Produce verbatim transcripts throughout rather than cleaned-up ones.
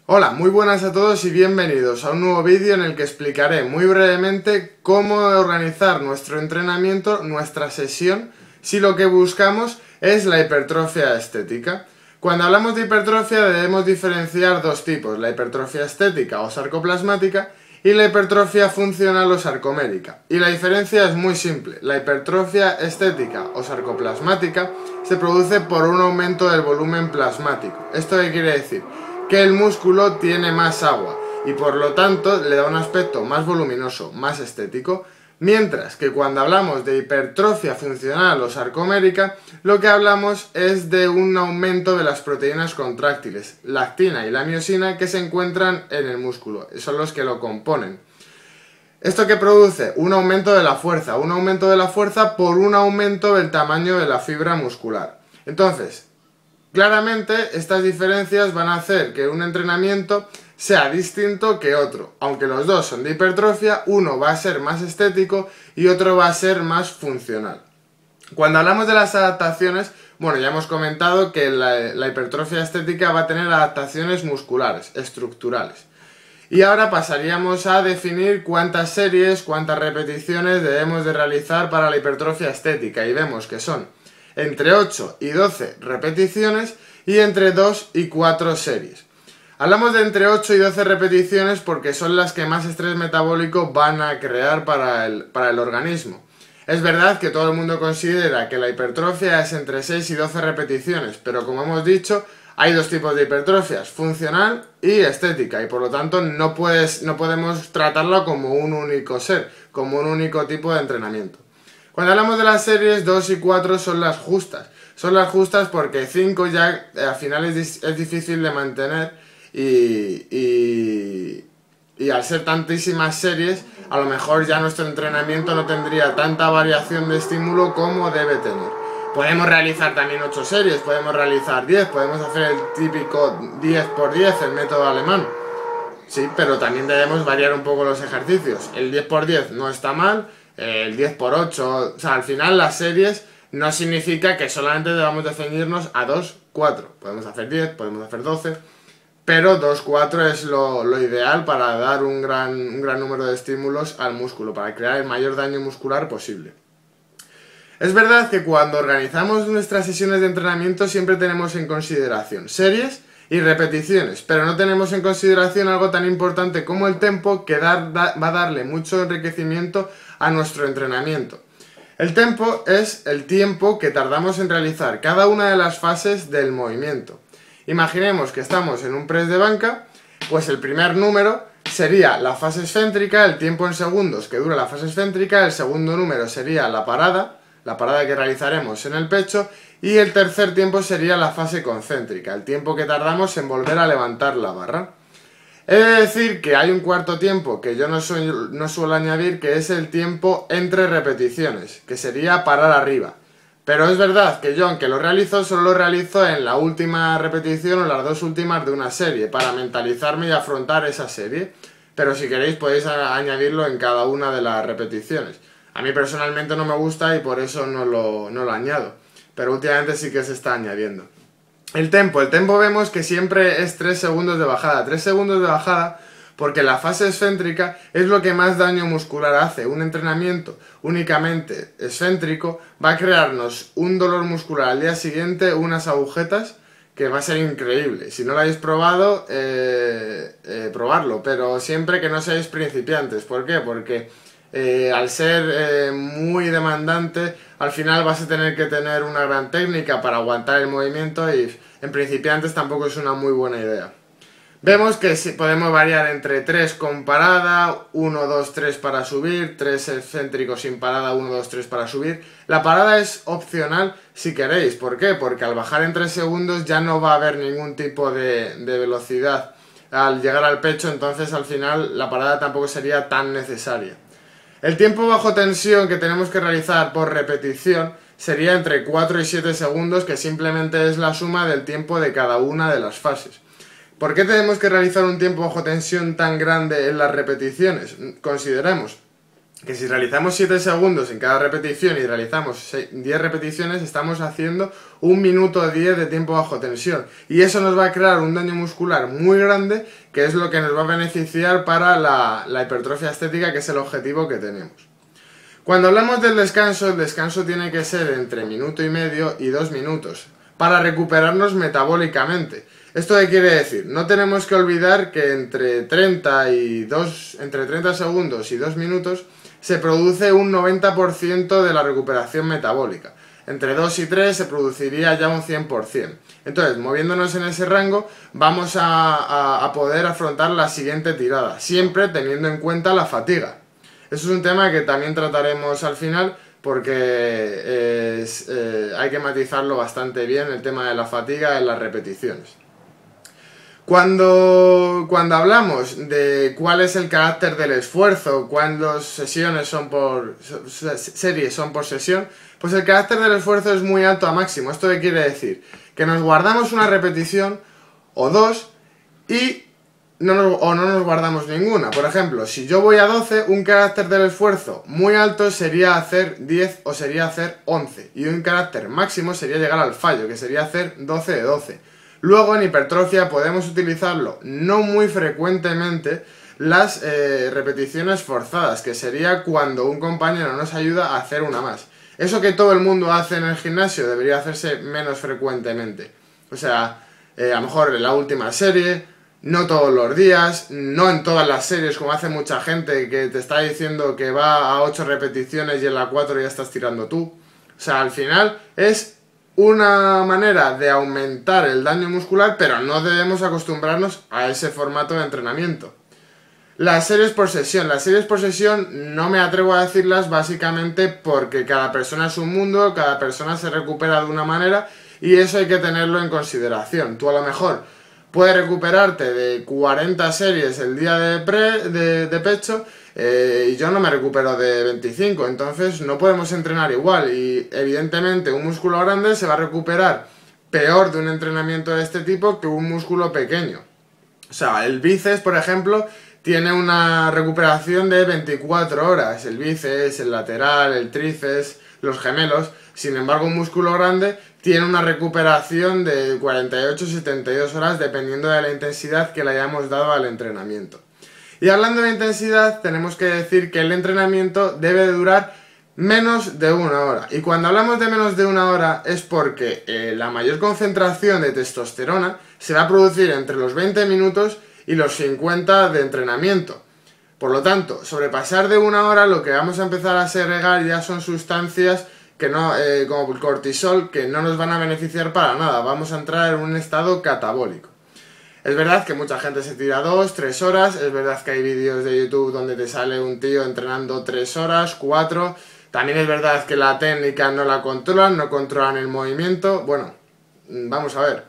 Hola, muy buenas a todos y bienvenidos a un nuevo vídeo en el que explicaré muy brevemente cómo organizar nuestro entrenamiento, nuestra sesión, si lo que buscamos es la hipertrofia estética. Cuando hablamos de hipertrofia debemos diferenciar dos tipos, la hipertrofia estética o sarcoplasmática y la hipertrofia funcional o sarcomérica. Y la diferencia es muy simple, la hipertrofia estética o sarcoplasmática se produce por un aumento del volumen plasmático. ¿Esto qué quiere decir? Que el músculo tiene más agua y por lo tanto le da un aspecto más voluminoso, más estético, mientras que cuando hablamos de hipertrofia funcional o sarcomérica, lo que hablamos es de un aumento de las proteínas contráctiles, la actina y la miosina, que se encuentran en el músculo, son los que lo componen. ¿Esto qué produce? Un aumento de la fuerza, un aumento de la fuerza por un aumento del tamaño de la fibra muscular. Entonces, claramente estas diferencias van a hacer que un entrenamiento sea distinto que otro. Aunque los dos son de hipertrofia, uno va a ser más estético y otro va a ser más funcional. Cuando hablamos de las adaptaciones, bueno, ya hemos comentado que la, la hipertrofia estética va a tener adaptaciones musculares, estructurales. Y ahora pasaríamos a definir cuántas series, cuántas repeticiones debemos de realizar para la hipertrofia estética. Y vemos que son entre ocho y doce repeticiones y entre dos y cuatro series. Hablamos de entre ocho y doce repeticiones porque son las que más estrés metabólico van a crear para el, para el organismo. Es verdad que todo el mundo considera que la hipertrofia es entre seis y doce repeticiones, pero como hemos dicho, hay dos tipos de hipertrofias, funcional y estética, y por lo tanto no, puedes, no podemos tratarlo como un único ser, como un único tipo de entrenamiento. Cuando hablamos de las series, dos y cuatro son las justas. Son las justas porque cinco ya eh, al final es, es difícil de mantener y, y, y al ser tantísimas series, a lo mejor ya nuestro entrenamiento no tendría tanta variación de estímulo como debe tener. Podemos realizar también ocho series, podemos realizar diez, podemos hacer el típico diez por diez, el método alemán. Sí, pero también debemos variar un poco los ejercicios. El diez por diez no está mal, el diez por ocho, o sea, al final las series no significa que solamente debamos de ceñirnos a dos, cuatro. Podemos hacer diez, podemos hacer doce, pero dos, cuatro es lo, lo ideal para dar un gran, un gran número de estímulos al músculo, para crear el mayor daño muscular posible. Es verdad que cuando organizamos nuestras sesiones de entrenamiento siempre tenemos en consideración series y repeticiones, pero no tenemos en consideración algo tan importante como el tempo, que dar, da, va a darle mucho enriquecimiento a nuestro entrenamiento. El tempo es el tiempo que tardamos en realizar cada una de las fases del movimiento. Imaginemos que estamos en un press de banca, pues el primer número sería la fase excéntrica, el tiempo en segundos que dura la fase excéntrica, el segundo número sería la parada, la parada que realizaremos en el pecho, y el tercer tiempo sería la fase concéntrica, el tiempo que tardamos en volver a levantar la barra. He de decir que hay un cuarto tiempo que yo no, soy, no suelo añadir, que es el tiempo entre repeticiones, que sería parar arriba. Pero es verdad que yo, aunque lo realizo, solo lo realizo en la última repetición o las dos últimas de una serie, para mentalizarme y afrontar esa serie. Pero si queréis podéis añadirlo en cada una de las repeticiones. A mí personalmente no me gusta y por eso no lo, no lo añado, pero últimamente sí que se está añadiendo. El tempo, el tempo vemos que siempre es tres segundos de bajada, tres segundos de bajada porque la fase excéntrica es lo que más daño muscular hace. Un entrenamiento únicamente excéntrico va a crearnos un dolor muscular al día siguiente, unas agujetas, que va a ser increíble. Si no lo habéis probado, eh, eh, probarlo, pero siempre que no seáis principiantes. ¿Por qué? Porque Eh, al ser eh, muy demandante, al final vas a tener que tener una gran técnica para aguantar el movimiento y en principiantes tampoco es una muy buena idea. Vemos que podemos variar entre tres con parada, uno, dos, tres para subir, tres excéntricos sin parada, uno, dos, tres para subir. La parada es opcional si queréis. ¿Por qué? Porque al bajar en tres segundos ya no va a haber ningún tipo de, de velocidad al llegar al pecho, entonces al final la parada tampoco sería tan necesaria. El tiempo bajo tensión que tenemos que realizar por repetición sería entre cuatro y siete segundos, que simplemente es la suma del tiempo de cada una de las fases. ¿Por qué tenemos que realizar un tiempo bajo tensión tan grande en las repeticiones? Consideremos, que si realizamos siete segundos en cada repetición y realizamos diez repeticiones, estamos haciendo un minuto diez de tiempo bajo tensión. Y eso nos va a crear un daño muscular muy grande, que es lo que nos va a beneficiar para la, la hipertrofia estética, que es el objetivo que tenemos. Cuando hablamos del descanso, el descanso tiene que ser entre minuto y medio y dos minutos, para recuperarnos metabólicamente. ¿Esto qué quiere decir? No tenemos que olvidar que entre treinta y dos, entre treinta segundos y dos minutos se produce un noventa por ciento de la recuperación metabólica. Entre dos y tres se produciría ya un cien por cien. Entonces, moviéndonos en ese rango, vamos a, a, a poder afrontar la siguiente tirada, siempre teniendo en cuenta la fatiga. Eso es un tema que también trataremos al final, porque es, eh, hay que matizarlo bastante bien, el tema de la fatiga en las repeticiones. Cuando, cuando hablamos de cuál es el carácter del esfuerzo, cuántas sesiones son por series son por sesión, pues el carácter del esfuerzo es muy alto a máximo. ¿Esto qué quiere decir? Que nos guardamos una repetición o dos y no nos, o no nos guardamos ninguna. Por ejemplo, si yo voy a doce, un carácter del esfuerzo muy alto sería hacer diez o sería hacer once. Y un carácter máximo sería llegar al fallo, que sería hacer doce de doce. Luego en hipertrofia podemos utilizarlo no muy frecuentemente las eh, repeticiones forzadas, que sería cuando un compañero nos ayuda a hacer una más. Eso que todo el mundo hace en el gimnasio debería hacerse menos frecuentemente. O sea, eh, a lo mejor en la última serie, no todos los días, no en todas las series como hace mucha gente que te está diciendo que va a ocho repeticiones y en la cuatro ya estás tirando tú. O sea, al final es una manera de aumentar el daño muscular, pero no debemos acostumbrarnos a ese formato de entrenamiento. Las series por sesión. Las series por sesión no me atrevo a decirlas básicamente porque cada persona es un mundo, cada persona se recupera de una manera y eso hay que tenerlo en consideración. Tú a lo mejor puedes recuperarte de cuarenta series el día de, pre, de, de pecho eh, y yo no me recupero de veinticinco, entonces no podemos entrenar igual y evidentemente un músculo grande se va a recuperar peor de un entrenamiento de este tipo que un músculo pequeño. O sea, el bíceps, por ejemplo, tiene una recuperación de veinticuatro horas, el bíceps, el lateral, el tríceps, los gemelos. Sin embargo, un músculo grande tiene una recuperación de cuarenta y ocho a setenta y dos horas dependiendo de la intensidad que le hayamos dado al entrenamiento. Y hablando de intensidad, tenemos que decir que el entrenamiento debe de durar menos de una hora. Y cuando hablamos de menos de una hora es porque eh, la mayor concentración de testosterona se va a producir entre los veinte minutos y los cincuenta de entrenamiento. Por lo tanto, sobrepasar de una hora lo que vamos a empezar a segregar ya son sustancias que no, eh, como el cortisol, que no nos van a beneficiar para nada. Vamos a entrar en un estado catabólico. Es verdad que mucha gente se tira dos, tres horas, es verdad que hay vídeos de YouTube donde te sale un tío entrenando tres horas, cuatro. También es verdad que la técnica no la controlan, no controlan el movimiento. Bueno, vamos a ver.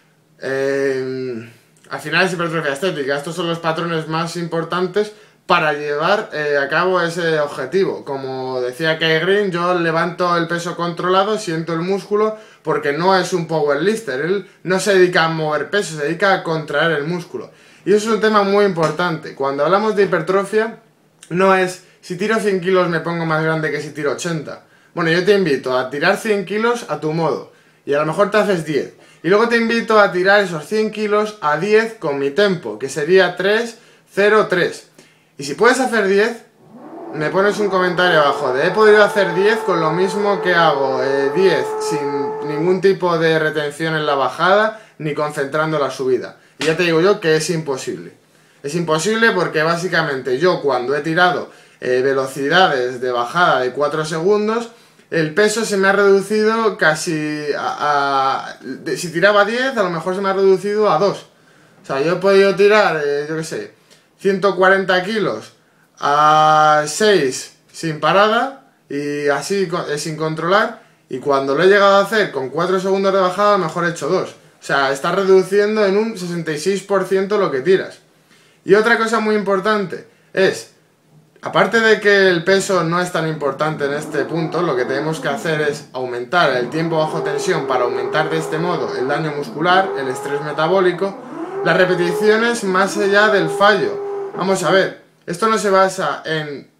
Eh, al final es hipertrofia estética. Estos son los patrones más importantes para llevar eh, a cabo ese objetivo. Como decía Kai Greene, yo levanto el peso controlado, siento el músculo, porque no es un powerlifter. Él no se dedica a mover peso, se dedica a contraer el músculo. Y eso es un tema muy importante. Cuando hablamos de hipertrofia, no es si tiro cien kilos me pongo más grande que si tiro ochenta. Bueno, yo te invito a tirar cien kilos a tu modo, y a lo mejor te haces diez. Y luego te invito a tirar esos cien kilos a diez con mi tempo, que sería tres cero tres. Y si puedes hacer diez, me pones un comentario abajo de he podido hacer diez con lo mismo que hago eh, diez sin ningún tipo de retención en la bajada ni concentrando la subida. Y ya te digo yo que es imposible. Es imposible porque básicamente yo cuando he tirado eh, velocidades de bajada de cuatro segundos, el peso se me ha reducido casi a... a de, si tiraba diez, a lo mejor se me ha reducido a dos. O sea, yo he podido tirar, eh, yo qué sé, ciento cuarenta kilos a seis sin parada y así eh, sin controlar, y cuando lo he llegado a hacer con cuatro segundos de bajada, a lo mejor he hecho dos. O sea, está reduciendo en un sesenta y seis por ciento lo que tiras. Y otra cosa muy importante es, aparte de que el peso no es tan importante en este punto, lo que tenemos que hacer es aumentar el tiempo bajo tensión para aumentar de este modo el daño muscular, el estrés metabólico, las repeticiones más allá del fallo. Vamos a ver, esto no se basa en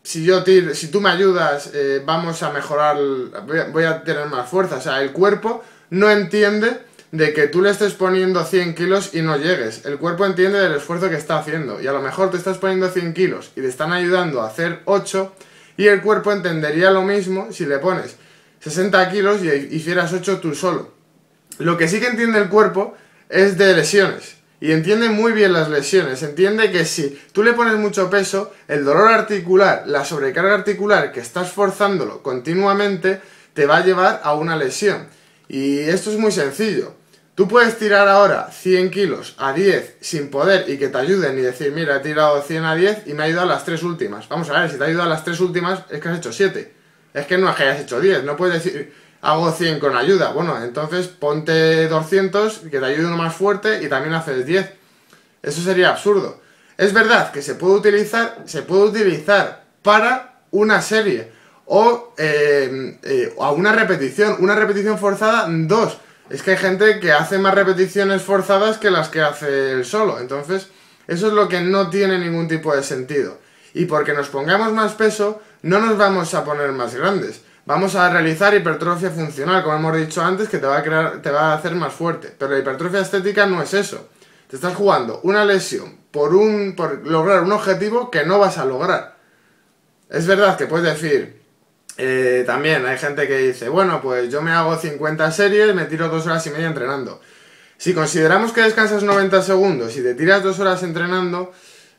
si yo tiro, si tú me ayudas, eh, vamos a mejorar, voy a, voy a tener más fuerza. O sea, el cuerpo no entiende de que tú le estés poniendo cien kilos y no llegues. El cuerpo entiende del esfuerzo que está haciendo. Y a lo mejor te estás poniendo cien kilos y te están ayudando a hacer ocho, y el cuerpo entendería lo mismo si le pones sesenta kilos y hicieras ocho tú solo. Lo que sí que entiende el cuerpo es de lesiones. Y entiende muy bien las lesiones. Entiende que si tú le pones mucho peso, el dolor articular, la sobrecarga articular que estás forzándolo continuamente, te va a llevar a una lesión. Y esto es muy sencillo. Tú puedes tirar ahora cien kilos a diez sin poder y que te ayuden y decir, mira, he tirado cien a diez y me ha ayudado a las tres últimas. Vamos a ver, si te ha ayudado a las tres últimas es que has hecho siete. Es que no es que hayas hecho diez. No puedes decir, hago cien con ayuda. Bueno, entonces ponte doscientos, que te ayude uno más fuerte y también haces diez. Eso sería absurdo. Es verdad que se puede utilizar, se puede utilizar para una serie o eh, eh, a una repetición. Una repetición forzada, dos. Es que hay gente que hace más repeticiones forzadas que las que hace él solo. Entonces, eso es lo que no tiene ningún tipo de sentido. Y porque nos pongamos más peso, no nos vamos a poner más grandes. Vamos a realizar hipertrofia funcional, como hemos dicho antes, que te va a crear, te va a hacer más fuerte. Pero la hipertrofia estética no es eso. Te estás jugando una lesión por, un, por lograr un objetivo que no vas a lograr. Es verdad que puedes decir... Eh, también hay gente que dice, bueno, pues yo me hago cincuenta series, me tiro dos horas y media entrenando. Si consideramos que descansas noventa segundos y te tiras dos horas entrenando,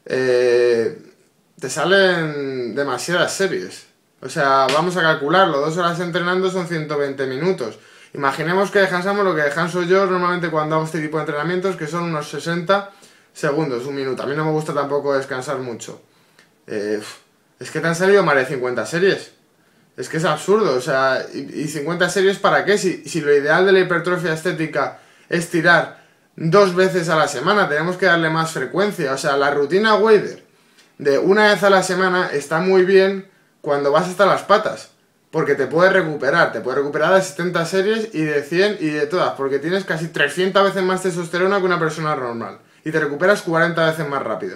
eh, te salen demasiadas series. O sea, vamos a calcularlo, dos horas entrenando son ciento veinte minutos. Imaginemos que descansamos lo que descanso yo normalmente cuando hago este tipo de entrenamientos, que son unos sesenta segundos, un minuto. A mí no me gusta tampoco descansar mucho. Eh, es que te han salido más de cincuenta series. Es que es absurdo, o sea, ¿y cincuenta series para qué? Si, si lo ideal de la hipertrofia estética es tirar dos veces a la semana, tenemos que darle más frecuencia. O sea, la rutina Wader de una vez a la semana está muy bien cuando vas hasta las patas, porque te puedes recuperar, te puedes recuperar de setenta series y de cien y de todas, porque tienes casi trescientas veces más testosterona que una persona normal, y te recuperas cuarenta veces más rápido.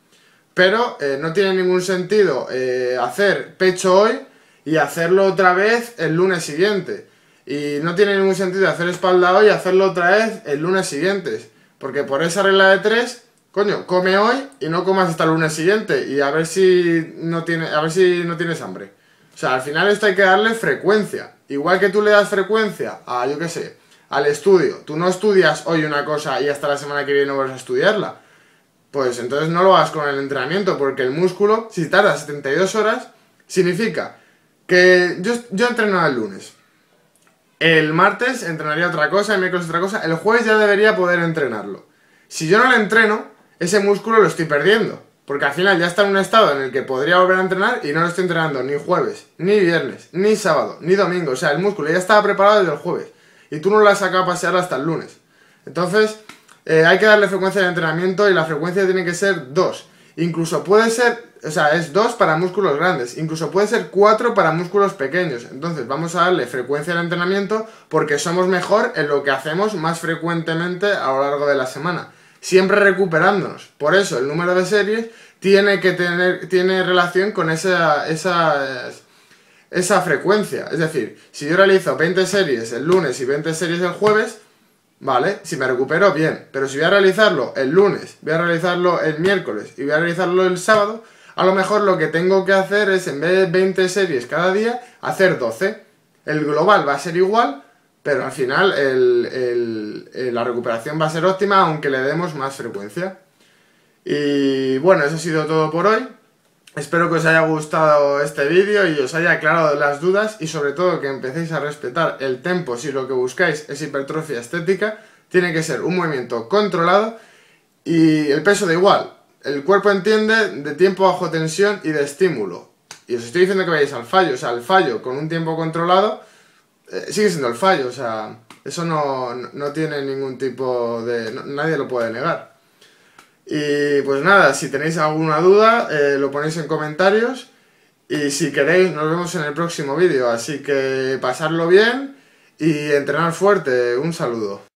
Pero eh, no tiene ningún sentido eh, hacer pecho hoy y hacerlo otra vez el lunes siguiente. Y no tiene ningún sentido hacer espalda hoy y hacerlo otra vez el lunes siguiente. Porque por esa regla de tres, coño, come hoy y no comas hasta el lunes siguiente. Y a ver si no tiene, a ver si no tienes hambre. O sea, al final esto hay que darle frecuencia. Igual que tú le das frecuencia a, yo qué sé, al estudio. Tú no estudias hoy una cosa y hasta la semana que viene no vas a estudiarla. Pues entonces no lo hagas con el entrenamiento. Porque el músculo, si tarda setenta y dos horas, significa... que yo, yo entreno el lunes, el martes entrenaría otra cosa, el miércoles otra cosa, el jueves ya debería poder entrenarlo. Si yo no lo entreno, ese músculo lo estoy perdiendo, porque al final ya está en un estado en el que podría volver a entrenar y no lo estoy entrenando ni jueves, ni viernes, ni sábado, ni domingo. O sea, el músculo ya estaba preparado desde el jueves y tú no lo has sacado a pasear hasta el lunes. Entonces, eh, hay que darle frecuencia de entrenamiento y la frecuencia tiene que ser dos. Incluso puede ser, o sea, es dos para músculos grandes, incluso puede ser cuatro para músculos pequeños. Entonces vamos a darle frecuencia al entrenamiento porque somos mejor en lo que hacemos más frecuentemente a lo largo de la semana, siempre recuperándonos. Por eso el número de series tiene que tener, tiene relación con esa, esa, esa frecuencia. Es decir, si yo realizo veinte series el lunes y veinte series el jueves, vale, si me recupero, bien. Pero si voy a realizarlo el lunes, voy a realizarlo el miércoles y voy a realizarlo el sábado, a lo mejor lo que tengo que hacer es, en vez de veinte series cada día, hacer doce. El global va a ser igual, pero al final el, el, el, la recuperación va a ser óptima, aunque le demos más frecuencia. Y bueno, eso ha sido todo por hoy. Espero que os haya gustado este vídeo y os haya aclarado las dudas y sobre todo que empecéis a respetar el tempo si lo que buscáis es hipertrofia estética. Tiene que ser un movimiento controlado y el peso da igual. El cuerpo entiende de tiempo bajo tensión y de estímulo. Y os estoy diciendo que vayáis al fallo. O sea, el fallo con un tiempo controlado eh, sigue siendo el fallo. O sea, eso no, no tiene ningún tipo de... No, nadie lo puede negar. Y pues nada, si tenéis alguna duda, eh, lo ponéis en comentarios. Y si queréis, nos vemos en el próximo vídeo. Así que pasadlo bien y entrenar fuerte. Un saludo.